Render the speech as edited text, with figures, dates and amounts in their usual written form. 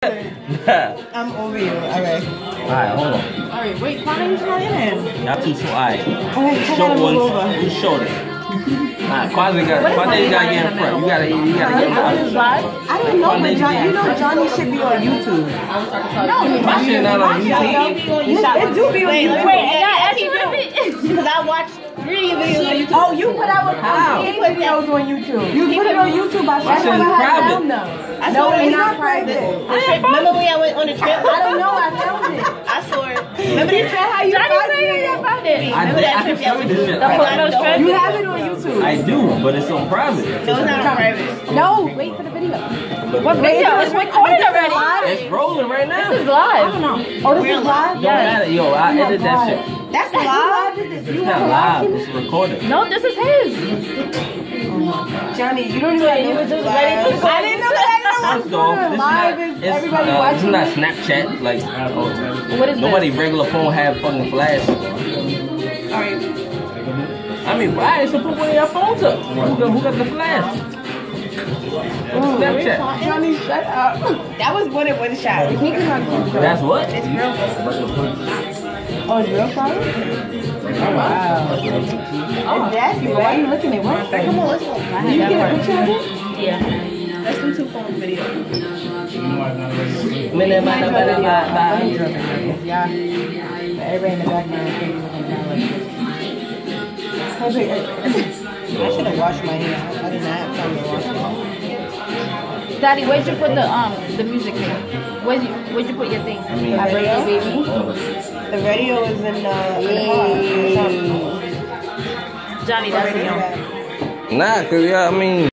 I'm over you. Alright. Alright, hold on. Alright, wait, Quanda's not in it. Y'all too slow. Alright. Okay, Show move one. over. You showed it. Alright, Quanda you gotta get in front. You gotta get in front. I don't know, but you know Johnny should be on YouTube. No, my shit not on YouTube. It do be on YouTube. Wait, and I actually because I watched 3 videos on YouTube. Oh, you put out videos on YouTube. You put it on YouTube. I said I had them though. No, it's not private. Remember when I went on the trip? I don't know. I found it. I saw it. Remember that trip? How you found it? Remember that trip? You have it on YouTube. I do, but it's on private. No, it's not on private. No, wait for the video. What video? It's recorded already. It's rolling right now. This is live. I don't know. Oh, this is live? Don't matter. Yo, I edit that shit. That's live? It's not live. It's recorded. No, this is his. Johnny, you don't know you were just ready to go. I didn't know that. First off, this is not Snapchat. Like, What is nobody this? regular phone have fucking flash. I mean, why? So put one of your phones up. Who got the flash? Snapchat. Johnny, shut up. That was one shot. That's what? It's real. Oh, it's real phone? Oh, wow. It's nasty. Why are you looking at what? Come on, let's go. You get a picture of it? Yeah. Let's do 2 phone video. Yeah. Everybody in the background. I should have washed my hands. I did not have time to wash them. Daddy, where'd you put the music thing? Where'd you put your thing? I mean, My radio, baby. The radio is in the car. Johnny, that's it. Nah, cause yeah, I mean.